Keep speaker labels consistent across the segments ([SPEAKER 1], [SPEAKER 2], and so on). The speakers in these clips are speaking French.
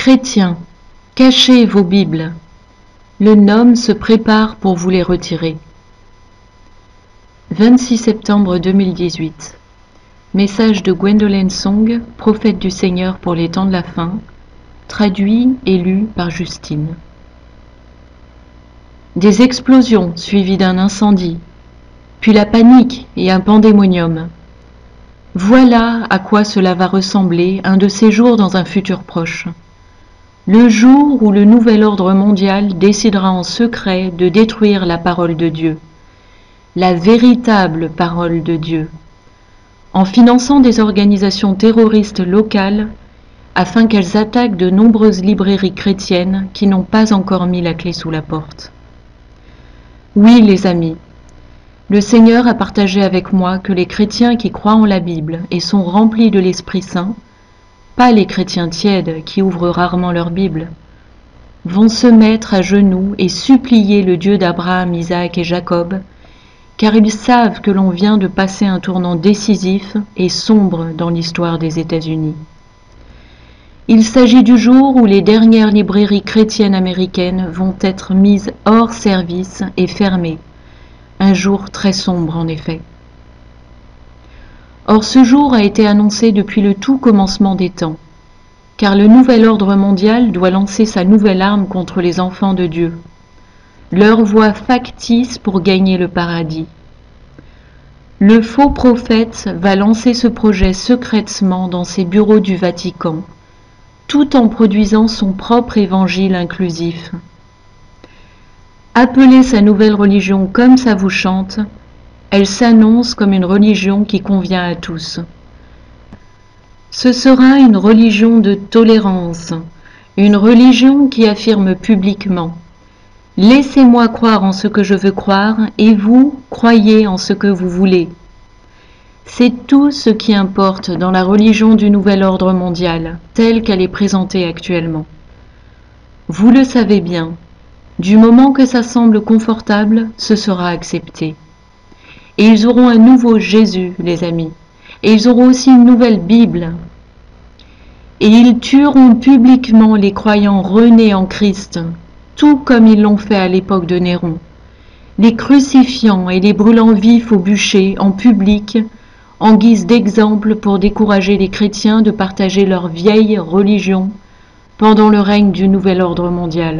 [SPEAKER 1] Chrétiens, cachez vos Bibles. Le Nome se prépare pour vous les retirer. 26 septembre 2018. Message de Gwendolyn Song, prophète du Seigneur pour les temps de la fin, traduit et lu par Justine. Des explosions suivies d'un incendie, puis la panique et un pandémonium. Voilà à quoi cela va ressembler un de ces jours dans un futur proche. Le jour où le nouvel ordre mondial décidera en secret de détruire la parole de Dieu, la véritable parole de Dieu, en finançant des organisations terroristes locales afin qu'elles attaquent de nombreuses librairies chrétiennes qui n'ont pas encore mis la clé sous la porte. Oui, les amis, le Seigneur a partagé avec moi que les chrétiens qui croient en la Bible et sont remplis de l'Esprit Saint, pas les chrétiens tièdes qui ouvrent rarement leur Bible, vont se mettre à genoux et supplier le Dieu d'Abraham, Isaac et Jacob, car ils savent que l'on vient de passer un tournant décisif et sombre dans l'histoire des États-Unis. Il s'agit du jour où les dernières librairies chrétiennes américaines vont être mises hors service et fermées. Un jour très sombre en effet. Or ce jour a été annoncé depuis le tout commencement des temps, car le nouvel ordre mondial doit lancer sa nouvelle arme contre les enfants de Dieu, leur voie factice pour gagner le paradis. Le faux prophète va lancer ce projet secrètement dans ses bureaux du Vatican, tout en produisant son propre évangile inclusif. Appelez sa nouvelle religion comme ça vous chante, elle s'annonce comme une religion qui convient à tous. Ce sera une religion de tolérance, une religion qui affirme publiquement « Laissez-moi croire en ce que je veux croire et vous, croyez en ce que vous voulez ». C'est tout ce qui importe dans la religion du nouvel ordre mondial, telle qu'elle est présentée actuellement. Vous le savez bien, du moment que ça semble confortable, ce sera accepté. Et ils auront un nouveau Jésus, les amis. Et ils auront aussi une nouvelle Bible. Et ils tueront publiquement les croyants renés en Christ, tout comme ils l'ont fait à l'époque de Néron, les crucifiant et les brûlant vifs au bûcher en public, en guise d'exemple pour décourager les chrétiens de partager leur vieille religion pendant le règne du nouvel ordre mondial.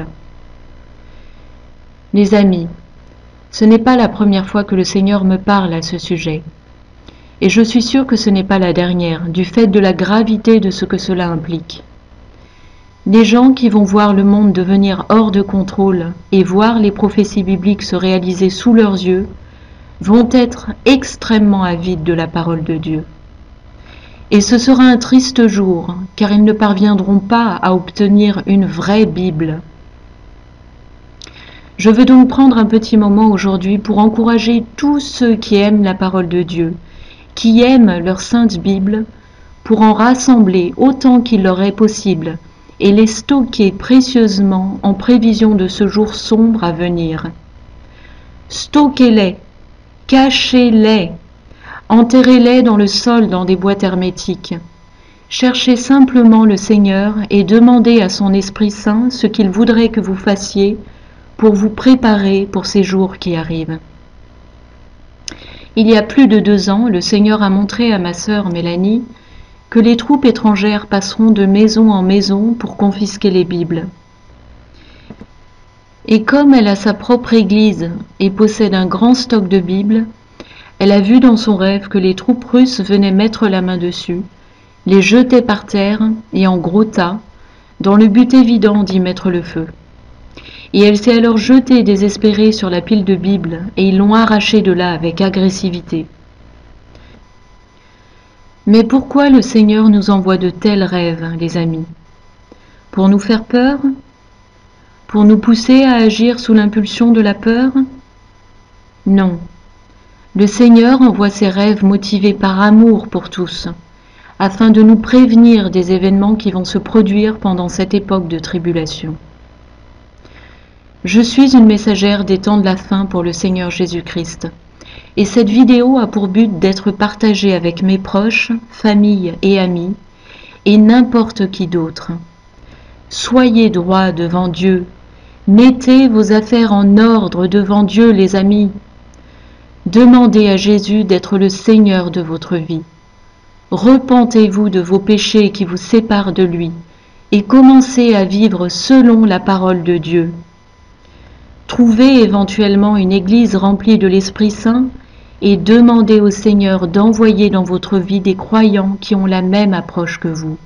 [SPEAKER 1] Les amis, ce n'est pas la première fois que le Seigneur me parle à ce sujet. Et je suis sûre que ce n'est pas la dernière, du fait de la gravité de ce que cela implique. Les gens qui vont voir le monde devenir hors de contrôle et voir les prophéties bibliques se réaliser sous leurs yeux vont être extrêmement avides de la parole de Dieu. Et ce sera un triste jour, car ils ne parviendront pas à obtenir une vraie Bible. Je veux donc prendre un petit moment aujourd'hui pour encourager tous ceux qui aiment la parole de Dieu, qui aiment leur sainte Bible, pour en rassembler autant qu'il leur est possible et les stocker précieusement en prévision de ce jour sombre à venir. Stockez-les, cachez-les, enterrez-les dans le sol dans des boîtes hermétiques. Cherchez simplement le Seigneur et demandez à son Esprit Saint ce qu'il voudrait que vous fassiez pour vous préparer pour ces jours qui arrivent. Il y a plus de 2 ans, le Seigneur a montré à ma sœur Mélanie que les troupes étrangères passeront de maison en maison pour confisquer les Bibles. Et comme elle a sa propre église et possède un grand stock de Bibles, elle a vu dans son rêve que les troupes russes venaient mettre la main dessus, les jetaient par terre et en gros tas, dans le but évident d'y mettre le feu. Et elle s'est alors jetée désespérée sur la pile de Bibles et ils l'ont arrachée de là avec agressivité. Mais pourquoi le Seigneur nous envoie de tels rêves, les amis? Pour nous faire peur? Pour nous pousser à agir sous l'impulsion de la peur? Non. Le Seigneur envoie ces rêves motivés par amour pour tous, afin de nous prévenir des événements qui vont se produire pendant cette époque de tribulation. Je suis une messagère des temps de la fin pour le Seigneur Jésus-Christ, et cette vidéo a pour but d'être partagée avec mes proches, famille et amis, et n'importe qui d'autre. Soyez droits devant Dieu. Mettez vos affaires en ordre devant Dieu, les amis. Demandez à Jésus d'être le Seigneur de votre vie. Repentez-vous de vos péchés qui vous séparent de lui et commencez à vivre selon la parole de Dieu. Trouvez éventuellement une église remplie de l'Esprit Saint et demandez au Seigneur d'envoyer dans votre vie des croyants qui ont la même approche que vous.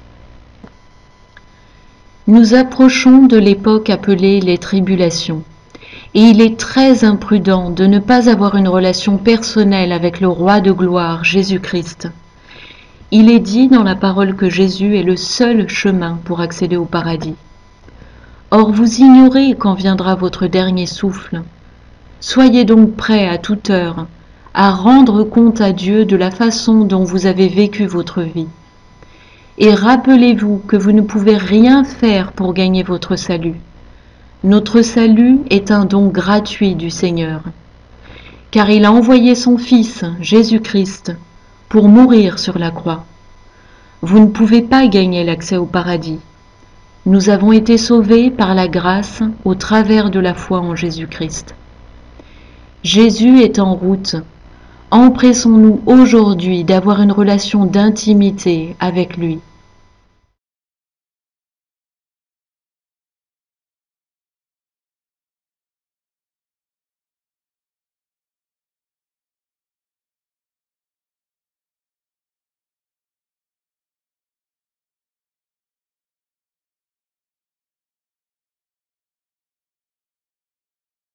[SPEAKER 1] Nous approchons de l'époque appelée les tribulations, et il est très imprudent de ne pas avoir une relation personnelle avec le Roi de gloire, Jésus-Christ. Il est dit dans la parole que Jésus est le seul chemin pour accéder au paradis. Or vous ignorez quand viendra votre dernier souffle. Soyez donc prêts à toute heure à rendre compte à Dieu de la façon dont vous avez vécu votre vie. Et rappelez-vous que vous ne pouvez rien faire pour gagner votre salut. Notre salut est un don gratuit du Seigneur, car il a envoyé son Fils, Jésus-Christ, pour mourir sur la croix. Vous ne pouvez pas gagner l'accès au paradis. Nous avons été sauvés par la grâce au travers de la foi en Jésus-Christ. Jésus est en route. Empressons-nous aujourd'hui d'avoir une relation d'intimité avec lui.